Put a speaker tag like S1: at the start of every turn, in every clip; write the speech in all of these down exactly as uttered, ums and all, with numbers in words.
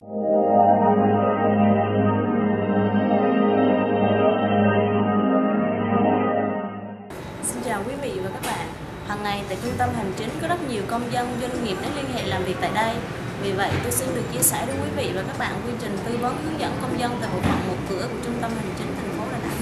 S1: Xin chào quý vị và các bạn. Hàng ngày tại trung tâm hành chính có rất nhiều công dân, doanh nghiệp đến liên hệ làm việc tại đây. Vì vậy, tôi xin được chia sẻ với quý vị và các bạn quy trình tư vấn hướng dẫn công dân tại bộ phận một cửa của trung tâm hành chính thành phố Đà Nẵng.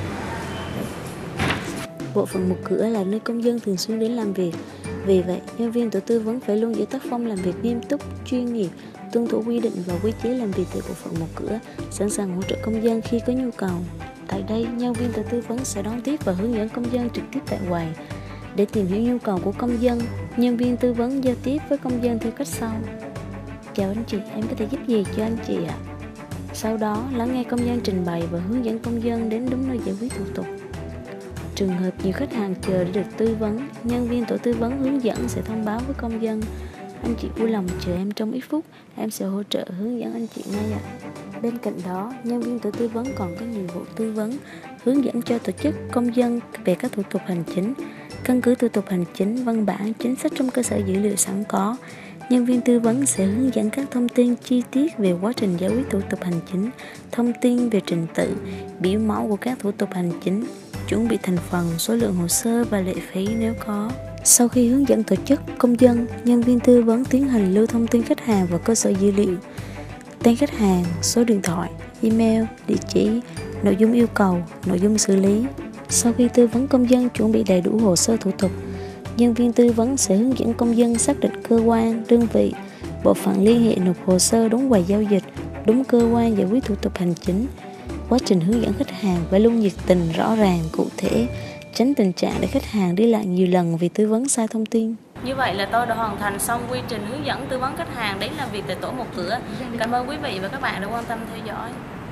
S2: Bộ phận một cửa là nơi công dân thường xuyên đến làm việc. Vì vậy, nhân viên tổ tư vấn phải luôn giữ tác phong làm việc nghiêm túc, chuyên nghiệp, tuân thủ quy định và quy chế làm việc tại bộ phận một cửa, sẵn sàng hỗ trợ công dân khi có nhu cầu. Tại đây, nhân viên tổ tư vấn sẽ đón tiếp và hướng dẫn công dân trực tiếp tại quầy. Để tìm hiểu nhu cầu của công dân, nhân viên tư vấn giao tiếp với công dân theo cách sau. Chào anh chị, em có thể giúp gì cho anh chị ạ? Sau đó, lắng nghe công dân trình bày và hướng dẫn công dân đến đúng nơi giải quyết thủ tục. Trường hợp nhiều khách hàng chờ để được tư vấn, nhân viên tổ tư vấn hướng dẫn sẽ thông báo với công dân: anh chị vui lòng chờ em trong ít phút, em sẽ hỗ trợ hướng dẫn anh chị ngay ạ. Bên cạnh đó, nhân viên tổ tư vấn còn có nhiệm vụ tư vấn, hướng dẫn cho tổ chức công dân về các thủ tục hành chính. Căn cứ thủ tục hành chính, văn bản, chính sách trong cơ sở dữ liệu sẵn có, nhân viên tư vấn sẽ hướng dẫn các thông tin chi tiết về quá trình giải quyết thủ tục hành chính, thông tin về trình tự, biểu mẫu của các thủ tục hành chính, chuẩn bị thành phần, số lượng hồ sơ và lệ phí nếu có. Sau khi hướng dẫn tổ chức công dân, nhân viên tư vấn tiến hành lưu thông tin khách hàng vào cơ sở dữ liệu: tên khách hàng, số điện thoại, email, địa chỉ, nội dung yêu cầu, nội dung xử lý. Sau khi tư vấn công dân chuẩn bị đầy đủ hồ sơ thủ tục, nhân viên tư vấn sẽ hướng dẫn công dân xác định cơ quan, đơn vị, bộ phận liên hệ nộp hồ sơ đúng quầy giao dịch, đúng cơ quan giải quyết thủ tục hành chính. Quá trình hướng dẫn khách hàng phải luôn nhiệt tình, rõ ràng, cụ thể, tránh tình trạng để khách hàng đi lại nhiều lần vì tư vấn sai thông tin.
S1: Như vậy là tôi đã hoàn thành xong quy trình hướng dẫn tư vấn khách hàng đến làm việc tại tổ một cửa. Cảm ơn quý vị và các bạn đã quan tâm theo dõi.